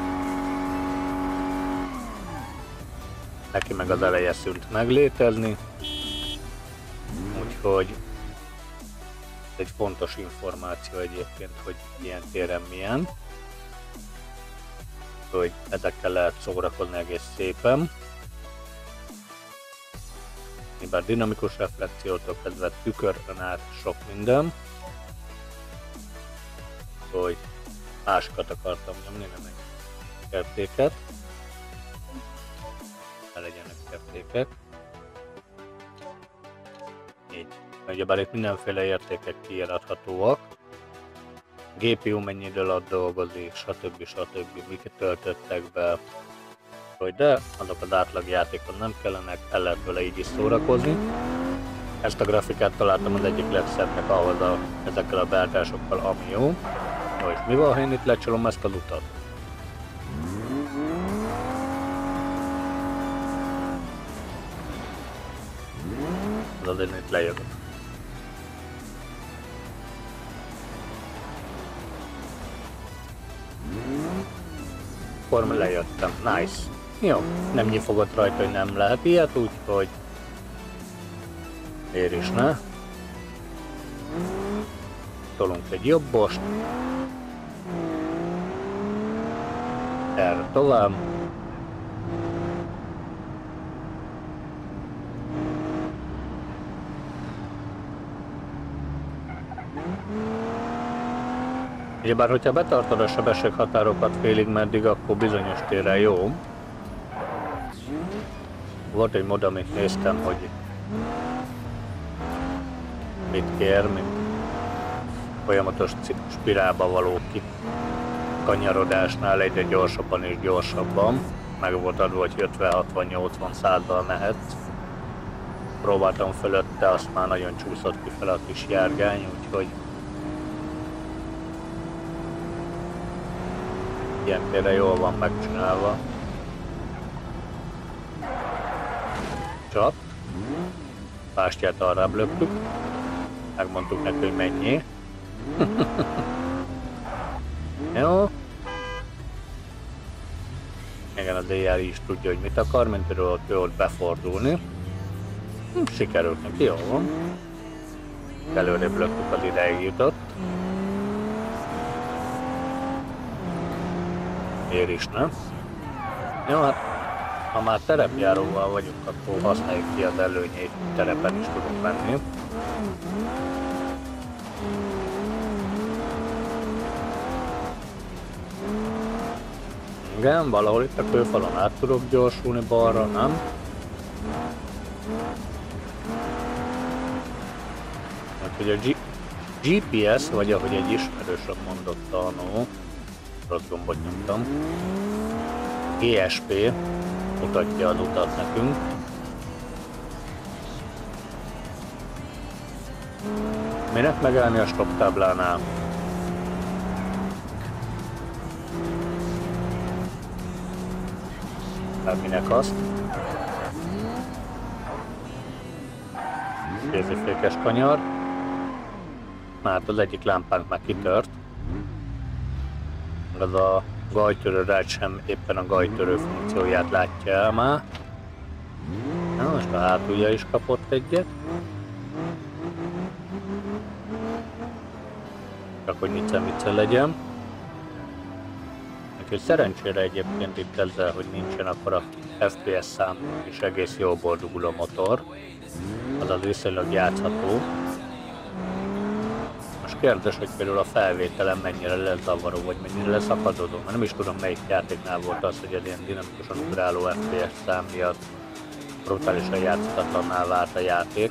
Neki meg az eleje szűnt meglétezni. Úgyhogy ez egy fontos információ egyébként, hogy ilyen téren milyen. Hogy ezekkel lehet szórakozni egész szépen. Bár dinamikus reflexiótól kezdve tükörön át sok minden. Hogy másokat akartam nyomni, nem egy értéket. Ne legyenek értékek. Így. Ugyebár itt mindenféle értékek kiírathatóak. gé pé u mennyi idő alatt dolgozik, stb. stb. Miket töltöttek be. De azok az átlag játékon nem kellenek, el lehet vele így is szórakozni. Ezt a grafikát találtam az egyik legszebbnek ahhoz a, ezekkel a beállításokkal, ami jó. Jó, és mi van, ha én itt lecsolom ezt az utat? Az azért itt lejövök. Akkor lejöttem. Nice. Jó, nem nyifogott rajta, hogy nem lehet ilyet, úgyhogy ér is ne. Tolunk egy jobbost. Erre tovább. Ugyebár, hogyha betartod a sebességhatárokat félig meddig, akkor bizonyos téren jó. Volt egy mod, amit néztem, hogy mit kér, mint folyamatos spirálba való kikanyarodásnál egyre gyorsabban és gyorsabban. Meg volt adva, hogy ötven, hatvan, nyolcvan százzal mehetsz. Próbáltam fölötte, azt már nagyon csúszott kifele a kis járgány, úgyhogy ilyen tényleg jól van megcsinálva. Csak pástját arrább löktük. Megmondtuk neki, hogy mennyi. Jó. Igen, a dé er is tudja, hogy mit akar, mint például ott befordulni. Hm, sikerült neki, jól van. Előrébb löktük, az ideig jutott. Ér is, nem? Jó, hát ha már terepjáróval vagyunk, akkor használjuk ki az előnyét, terepen is tudunk menni. Igen, valahol itt a kőfalon át tudok gyorsulni balra, nem? Úgyhogy a G gé pé es, vagy ahogy egy ismerősöm mondotta annó, rossz gombot nyomtam, gé es pé mutatja az utat nekünk. Minek megállni a stop táblánál? Hát minek azt? Kézifékes kanyar. Hát az egyik lámpánk már kitört. Az a gajtörő rád sem éppen a gajtörő funkcióját látja el már. Na, most a hátulja is kapott egyet. Csak hogy vicce-vicce legyen. Úgyhogy szerencsére egyébként itt ezzel, hogy nincsen akkor a ef pé es szám és egész jól boldogul a motor. Azaz viszonylag játszható. Most kérdés, hogy például a felvételen mennyire lesz zavaró, vagy mennyire lesz akadozó. Mert nem is tudom, melyik játéknál volt az, hogy egy ilyen dinamikusan ugráló ef pé es szám miatt brutálisan játszhatatlanná vált a játék.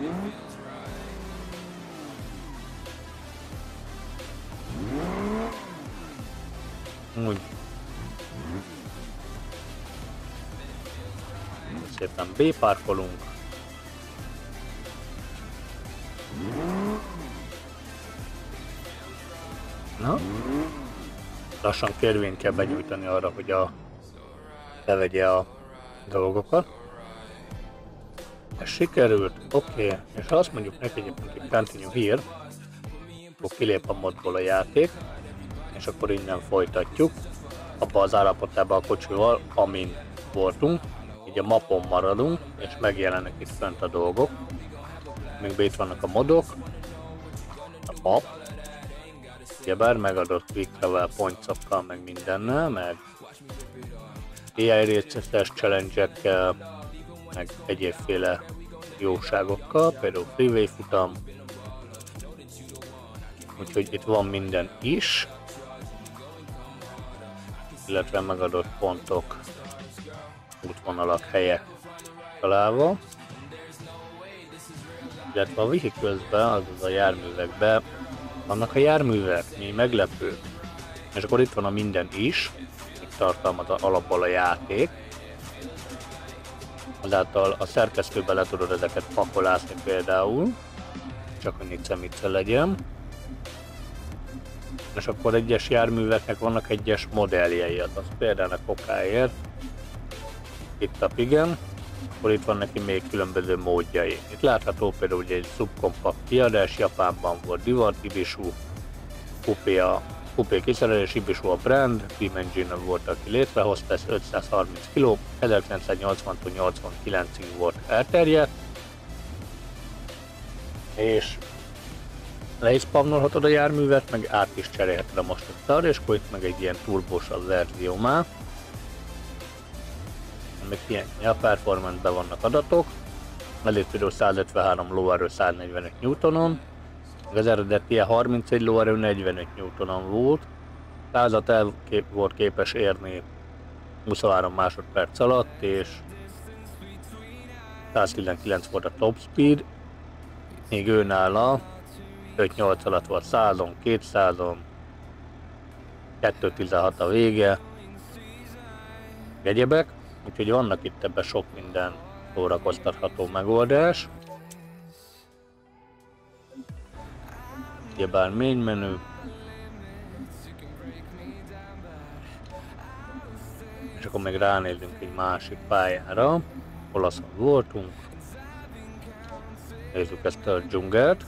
Úgy. Szépen B-parkolunk. Na? Lassan kérvényt kell benyújtani arra, hogy a levegye a dolgokat. Ez sikerült, oké, okay. És ha azt mondjuk neki egyébként, hogy continue here, akkor kilép a modból a játék, és akkor innen folytatjuk abba az állapotában a kocsival, amin voltunk, így a mapon maradunk, és megjelennek itt fönt a dolgok. Még itt vannak a modok, a map, ugyebár megadott quick travel pointsokkal, meg mindennel, meg á i réces challenge-ekkel, meg egyébféle jóságokkal, például freeway futam, úgyhogy itt van minden is, illetve megadott pontok, útvonalak, helyek találva, illetve a vehicles-ben, azaz a járművekben vannak a járművek, mi meglepő, és akkor itt van a minden is, itt tartalmaz alapból a játék, azáltal a szerkesztőbe le tudod ezeket pakolászni például, csak hogy vicce-vicce legyen. És akkor egyes járműveknek vannak egyes modelljei, az például a kokáért, itt a Pigen, akkor itt van neki még különböző módjai. Itt látható például ugye egy subkompakt kiadás, Japánban volt divat, Ibishu, Coupé a Coupé kiszerelés, Ibishu a brand, Beam Engine volt, aki létrehozta, ez ötszázharminc kiló, ezerkilencszáznyolcvantól nyolcvankilencig volt elterjedt, és le is spamnolhatod a járművet, meg át is cserélheted a mostani, és akkor itt meg egy ilyen turbósabb verzió már. Még ilyen a performance-ben vannak adatok, mellett például százötvenhárom lóerő száznegyvenöt newtonon, az eredeti harmincegy lóerő negyvenöt newtonon volt, százat el kép volt képes érni huszonhárom másodperc alatt, és száztizenkilenc volt a top speed, még ő nála öt nyolc alatt volt százon, kétszázon, kettő tizenhat a vége, egyebek, úgyhogy vannak itt ebben sok minden szórakoztatható megoldás. Ugyebár main menü, és akkor még ránézünk egy másik pályára, olaszon voltunk, nézzük ezt a dzsungelt,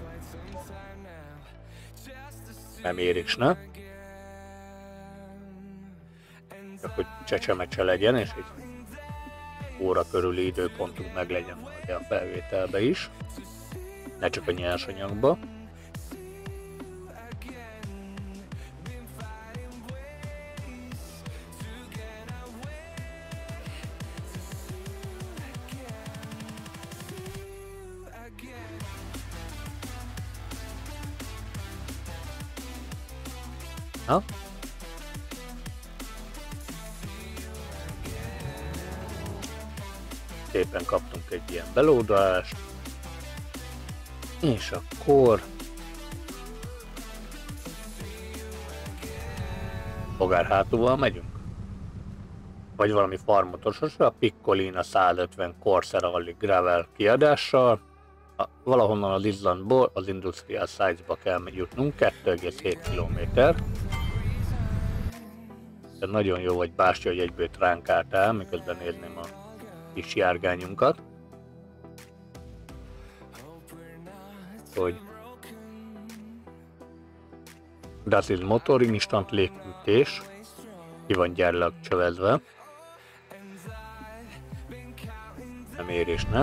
nem érik, ne? Csak hogy csecsemecse legyen, és egy óra körüli időpontunk meg legyen majd a felvételbe is, ne csak a nyersanyagba. Na? Szépen kaptunk egy ilyen belódalást. És akkor bogár hátúval megyünk. Vagy valami farmotososra, a Piccolina százötven Corsair Rally Gravel kiadással. Valahonnan az Islandból az Industrial Sites-ba kell jutnunk, kettő egész hét kilométer. De nagyon jó, hogy Bástya, hogy egyből tránkáltál, miközben nézném a kis járgányunkat. Hogy Das ist motor, instant légfűtés, ki van gyárilag csövezve. Nem érés, ne?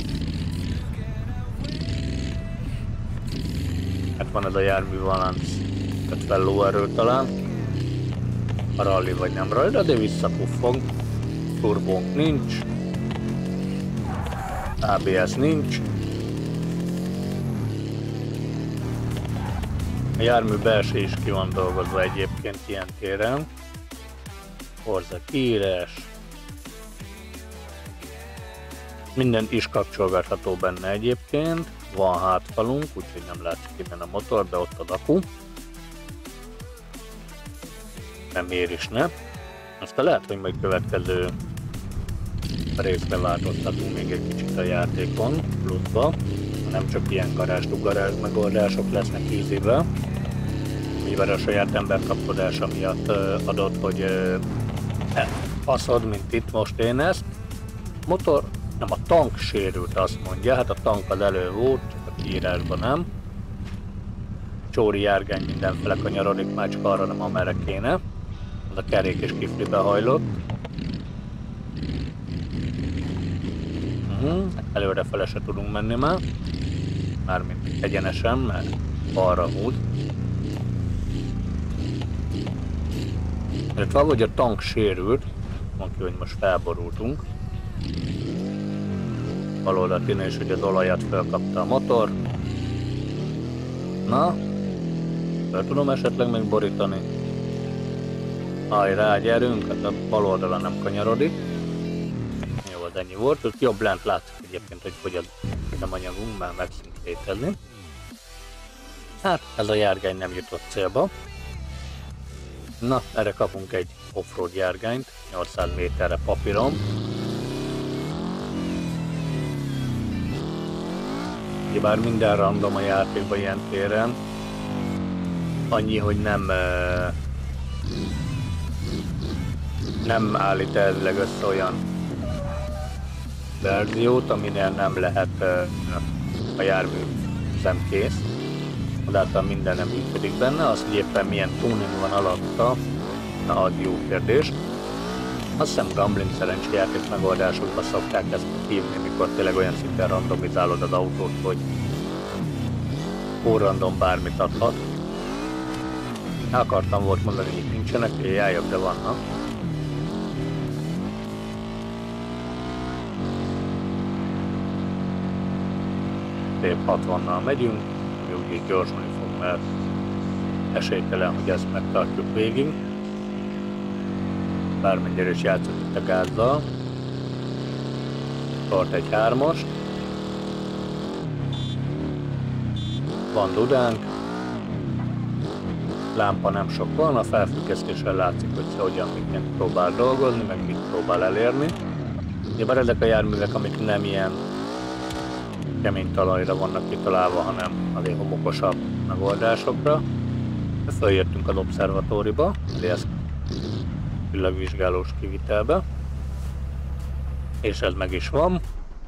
Hát van ez a jármű Valance ötven lóerő talán. A rally vagy nem rally, de visszapuffog. Turbónk nincs. á bé es nincs. A jármű belső is ki van dolgozva egyébként ilyen téren. Forza kiírás. Minden is kapcsolgatható benne egyébként. Van hátfalunk, úgyhogy nem látszik innen a motor, de ott a akku. Nem ér is, ne? Aztán lehet, hogy majd következő részben változtatunk még egy kicsit a játékon, pluszba. Nem csak ilyen garázs-garázs megoldások lesznek ízével. Mivel a saját emberkapcsolása miatt adott, hogy faszod, mint itt most én ezt. Motor, nem, a tank sérült, azt mondja, hát a tank az elő volt, csak a kiírásban nem. Csóri járgány mindenfele kanyarodik, már csak arra nem, amerre kéne. Az a kerék is kiflibe hajlott. Uh-huh. Előre fele se tudunk menni már. Mármint egyenesen, mert balra húz. Illetve ahogy a tank sérült, mondjuk, hogy most felborultunk. Baloldalt innen is, hogy az olajat felkapta a motor. Na, fel tudom esetleg még borítani. Hajrá, gyerünk, hát a bal oldalon nem kanyarodik. Jó, az ennyi volt, ott jobb lent látszik egyébként, hogy hogy az üzemanyagunk már megszűnt létezni. Hát, ez a járgány nem jutott célba. Na, erre kapunk egy offroad járgányt, nyolcszáz méterre papíron. Bár minden random a játékban ilyen téren. Annyi, hogy nem nem állít elvileg össze olyan verziót, aminél nem lehet a jármű üzemkész. Azáltal minden nem működik benne, az, hogy éppen milyen tuning van alatta, na az jó kérdés. Azt hiszem gambling szerencsejáték megoldásokban szokták ezt hívni, mikor tényleg olyan szinten randomizálod az autót, hogy random bármit adhat. Akartam volt mondani, hogy nincsenek, jájak, de vannak. Szép hatvannal megyünk, úgy így gyorsulni fog, mert esélytelen, hogy ezt megtartjuk végig. Bármennyire is játszott itt a gázzal. Tart egy hármast. Van dudánk. Lámpa nem sok van, a felfüggesztéssel látszik, hogy hogyan mit próbál dolgozni, meg mit próbál elérni. Ugyebár ezek a járművek, amik nem ilyen kemény talajra vannak kitalálva, hanem azért homokosabb megoldásokra. Följöttünk az obszervatóriba, ezt csillagvizsgálós kivitelbe, és ez meg is van.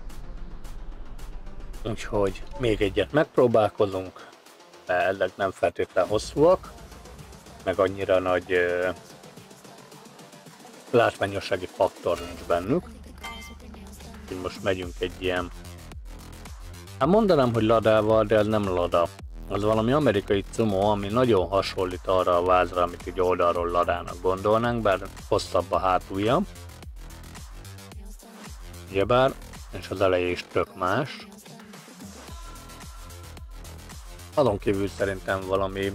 Úgyhogy még egyet megpróbálkozunk, de ezek nem feltétlenül hosszúak, meg annyira nagy uh, látványossági faktor nincs bennük. Úgyhogy most megyünk egy ilyen, hát mondanám, hogy ladával, de ez nem lada. Az valami amerikai cumó, ami nagyon hasonlít arra a vázra, amit így oldalról ladának gondolnánk, bár hosszabb a hátulja. Ugyebár, és az eleje is tök más. Azon kívül szerintem valami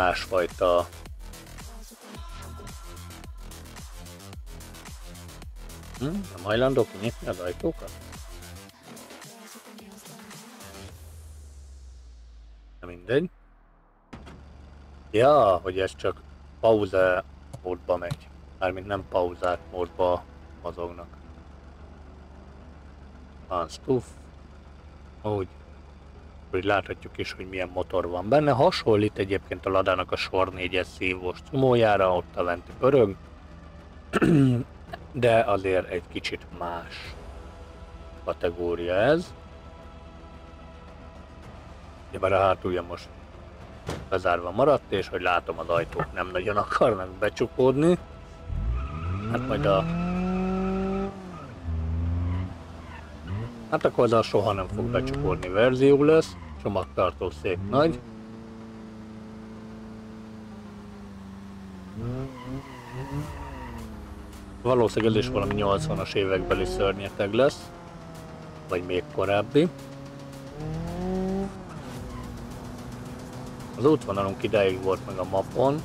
másfajta Hm? Nem hajlandó kinyitni az ajtókat? Nem mindegy. Ja, hogy ez csak pauza módba megy. Mármint nem pauzát módba mozognak. Van stuff. Úgy. Úgy láthatjuk is, hogy milyen motor van benne. Hasonlít egyébként a Ladának a sor négyes szívós cumójára, ott a lenti pörög. De azért egy kicsit más kategória ez. Bár a hátulja most bezárva maradt, és hogy látom, az ajtók nem nagyon akarnak becsukódni. Hát majd a... Hát akkor az a soha nem fog becsukódni verzió lesz. Csomagtartó szék nagy. Valószínűleg ez is valami nyolcvanas évekbeli szörnyeteg lesz. Vagy még korábbi. Az útvonalunk ideig volt meg a mapon.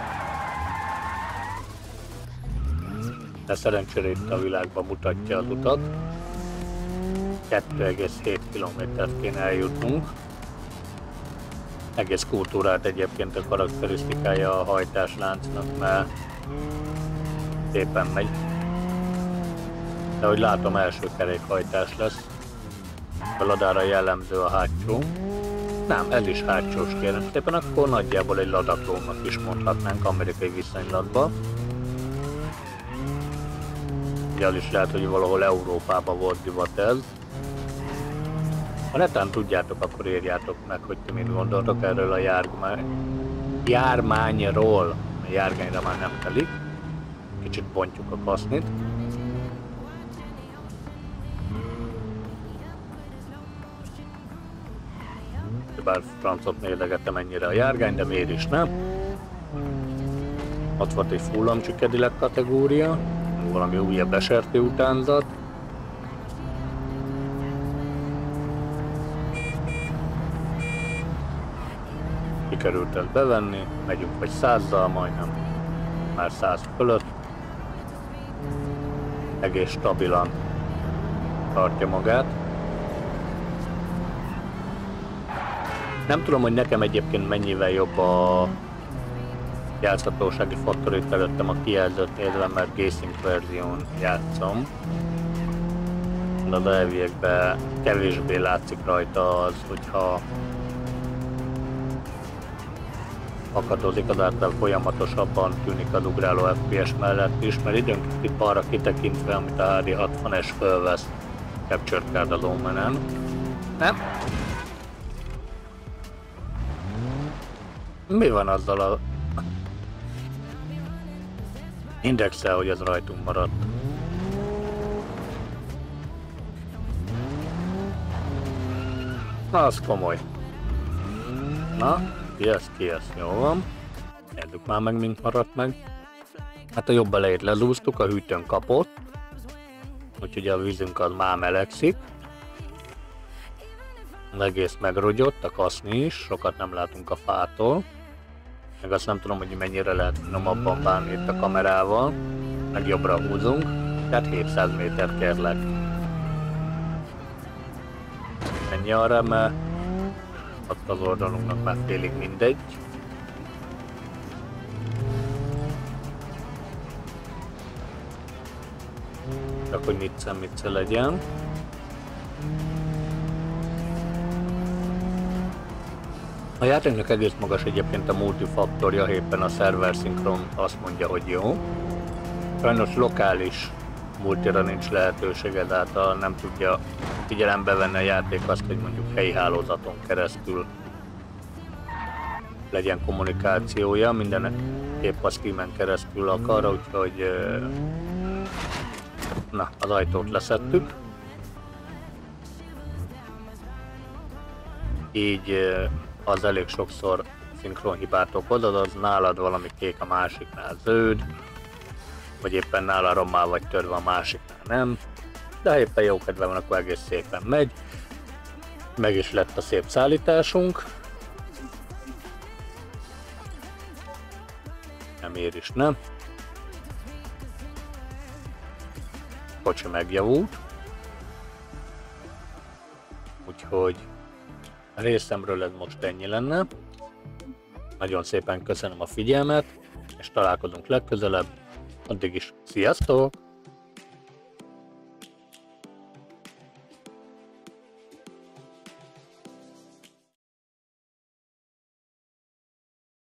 De szerencsére itt a világban mutatja az utat. kettő egész hét kilométert kéne eljutnunk. Egész kultúrát egyébként a karakterisztikája a hajtásláncnak, mert szépen megy. De ahogy látom, első kerékhajtás lesz. A Ladára jellemző a hátsó. Nem, ez is hátsós kérem szépen, akkor nagyjából egy ladaklónak is mondhatnánk amerikai viszonylatban. Ugye az is lehet, hogy valahol Európában volt divat ez. Ha netán tudjátok, akkor írjátok meg, hogy ti mit gondoltok erről a jármány... jármányról. A járgányra már nem telik. Kicsit bontjuk a kasznit. Bár francot nézegettem ennyire a járgány, de miért is nem. Ott volt egy fullamcsű Cadillac kategória, valami újabb esertő utánzat. Sikerült ezt bevenni, megyünk vagy százzal majdnem, már száz fölött. Egész stabilan tartja magát. Nem tudom, hogy nekem egyébként mennyivel jobb a játszhatósági faktor, itt előttem a kijelzőt nézve, mert G-Sync verzión játszom. De az elviekben kevésbé látszik rajta az, hogyha akadozik, azáltal folyamatosabban tűnik az ugráló ef pé es mellett is, mert időnként itt balra kitekintve, amit a há dé hatvanas fölvesz Capture Card a Lumenen. Nem? Mi van azzal a indexel, hogy ez rajtunk maradt? Na, az komoly. Na, ki ez, ki ez, jó van. Nézzük már meg, mint maradt meg. Hát a jobb elejét lezúztuk, a hűtőn kapott. Úgyhogy a vízünk az már melegszik. Az egész megrogyott, a kaszni is, sokat nem látunk a fától. Meg azt nem tudom, hogy mennyire lehet finomabban bánni itt a kamerával. Meg jobbra húzunk, tehát hétszáz méter kérlek. Ennyi arra, mert ott az oldalunknak már félig mindegy. Csak hogy mitce-mitce legyen. A játéknak egész magas egyébként a multifaktorja, éppen a server szinkron azt mondja, hogy jó. Sajnos lokális multira nincs lehetőség, ezáltal nem tudja figyelembe venni a játék azt, hogy mondjuk helyi hálózaton keresztül legyen kommunikációja, mindenek épp a Steamen keresztül akar, úgyhogy na, az ajtót leszettük. Így az elég sokszor szinkronhibát okoz, azaz nálad valami kék, a másiknál zöld, vagy éppen nála rommá vagy törve, a másiknál nem, de ha éppen jó kedve van, akkor egész szépen megy. Meg is lett a szép szállításunk. Nem ér is, nem. kocsi megjavult. Úgyhogy a részemről ez most ennyi lenne. Nagyon szépen köszönöm a figyelmet, és találkozunk legközelebb. Addig is sziasztok!